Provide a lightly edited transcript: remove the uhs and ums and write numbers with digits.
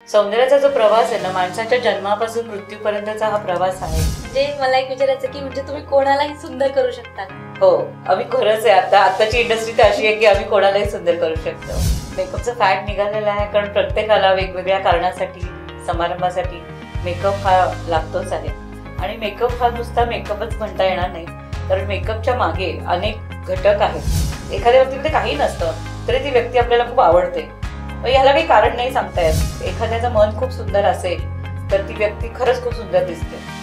सौंदर्याचा जो प्रवास आहे ना, माणसाच्या जन्मापासून मृत्यूपर्यंतचा हा प्रवास आहे. म्हणजे मला एक विचारायचं की म्हणजे तुम्ही कोणालाही सुंदर करू शकता. हो, आम्ही खरंच आहे. आताची इंडस्ट्री तर अशी आहे की आम्ही कोणालाही सुंदर करू शकतो. मेकअपचं फॅड निघालेलं आहे, कारण प्रत्येकाला वेगवेगळ्या कारणासाठी, समारंभासाठी मेकअप हा लागतोच आहे. आणि मेकअप हा नुसता मेकअपच म्हणता येणार नाही, कारण मेकअपच्या मागे अनेक घटक आहेत. एखाद्या व्यक्तीमध्ये काही नसतं तरी ती व्यक्ती आपल्याला खूप आवडते. याला काही कारण नाही सांगता येत. एखाद्याचं मन खूप सुंदर असेल तर ती व्यक्ती खरंच खूप सुंदर दिसते.